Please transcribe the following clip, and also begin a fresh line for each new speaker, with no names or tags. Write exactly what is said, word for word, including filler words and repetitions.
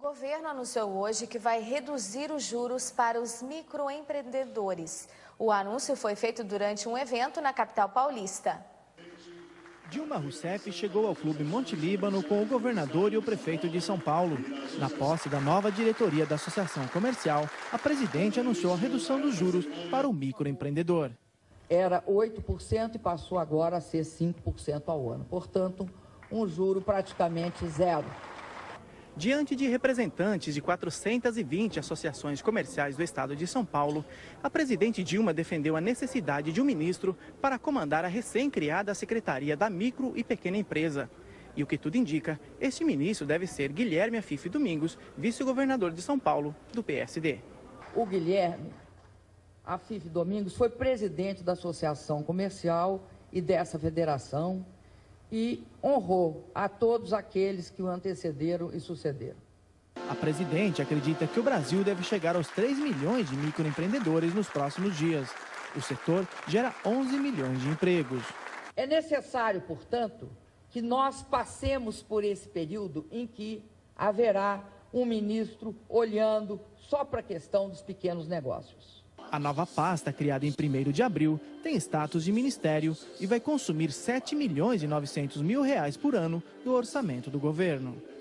O governo anunciou hoje que vai reduzir os juros para os microempreendedores. O anúncio foi feito durante um evento na capital paulista.
Dilma Rousseff chegou ao Clube Monte Líbano com o governador e o prefeito de São Paulo. Na posse da nova diretoria da Associação Comercial, a presidente anunciou a redução dos juros para o microempreendedor.
Era oito por cento e passou agora a ser cinco por cento ao ano. Portanto, um juro praticamente zero.
Diante de representantes de quatrocentas e vinte associações comerciais do estado de São Paulo, a presidente Dilma defendeu a necessidade de um ministro para comandar a recém-criada Secretaria da Micro e Pequena Empresa. E o que tudo indica, este ministro deve ser Guilherme Afife Domingos, vice-governador de São Paulo, do P S D.
O Guilherme Afife Domingos foi presidente da Associação Comercial e dessa federação, e honrou a todos aqueles que o antecederam e sucederam.
A presidente acredita que o Brasil deve chegar aos três milhões de microempreendedores nos próximos dias. O setor gera onze milhões de empregos.
É necessário, portanto, que nós passemos por esse período em que haverá um ministro olhando só para a questão dos pequenos negócios.
A nova pasta, criada em primeiro de abril, tem status de ministério e vai consumir sete milhões e novecentos mil reais por ano do orçamento do governo.